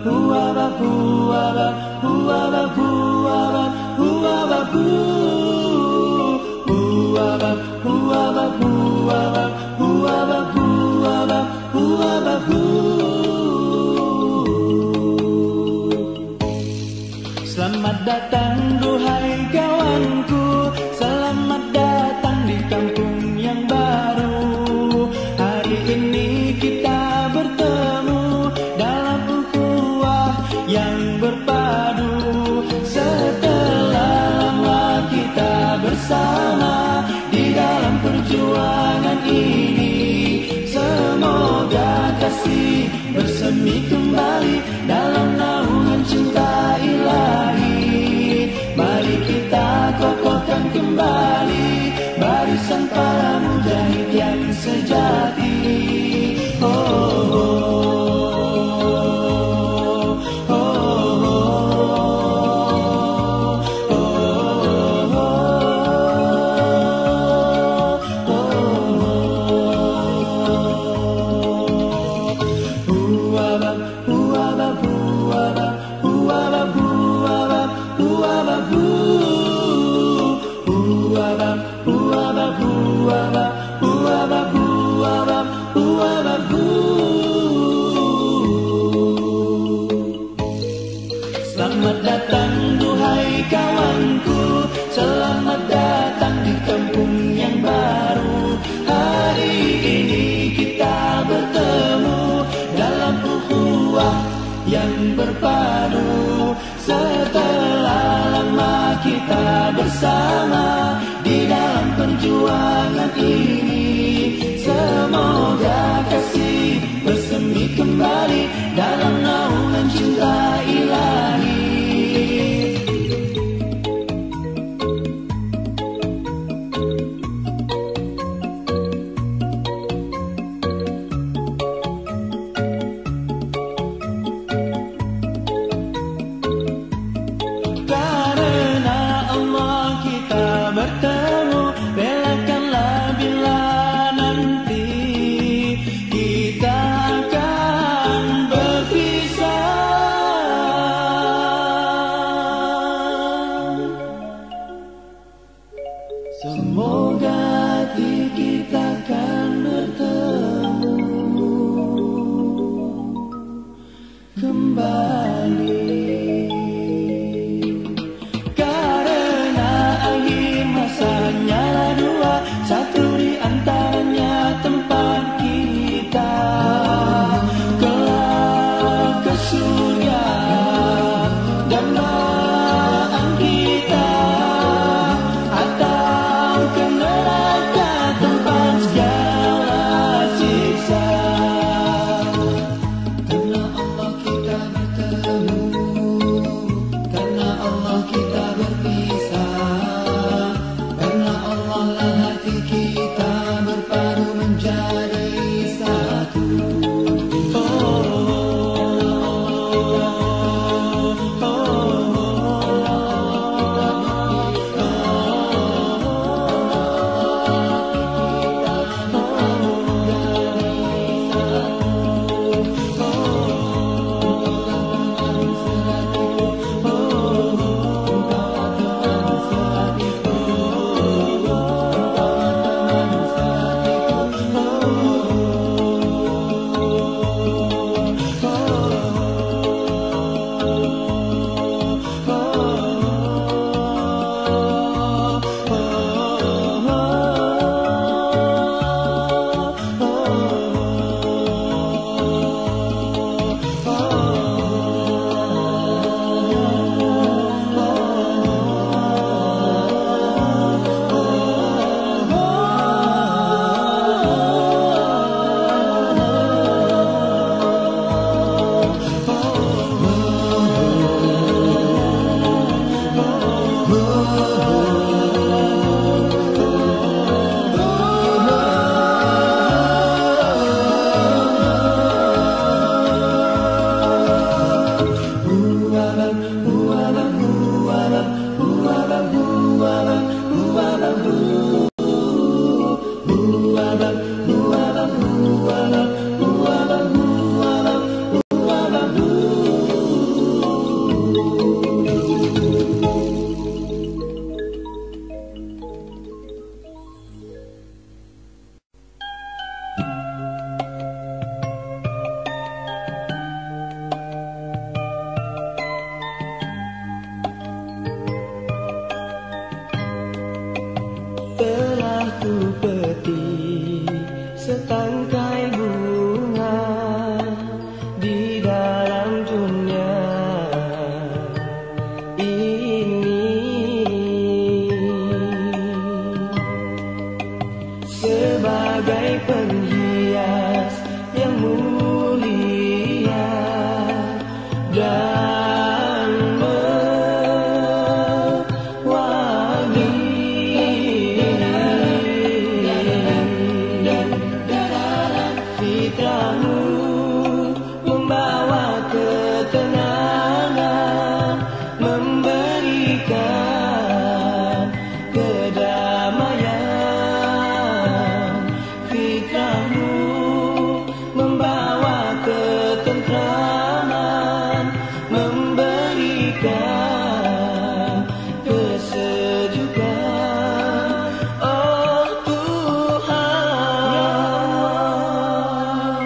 Selamat datang duhai kawanku, selamat datang di kampung yang baru. Hari ini kita bertemu dalam ukhuwah yang berpadu. Setelah lama kita bersama di dalam perjuangan ini, semoga kasih bersemi kembali dalam naungan cinta ilahi. Mari kita kokohkan kembali barisan para mujahid yang sejati. Oh, oh, oh, oh, oh, Selamat datang duhai kawanku, selamat datang di kampung yang baru. Hari ini kita bertemu dalam ukhuwah yang berpadu. Setelah lama kita bersama di dalam perjuangan ini, semoga kasih bersemi kembali dalam naungan cinta ilahi. Karena Allah kita bertemu, relakanlah bila nanti kita akan berpisah. penghias yang mulia dan mewangi. Fitrahmu membawa ketenangan, memberikan kedamaian. Fitrahmu membawa ketentraman, memberikan kesejukan. Oh Tuhan,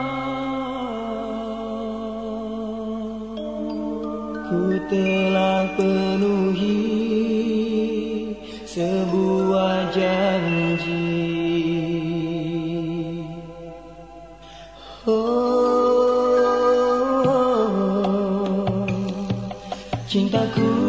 ku telah penuhi sebuah janji. Oh, cintaku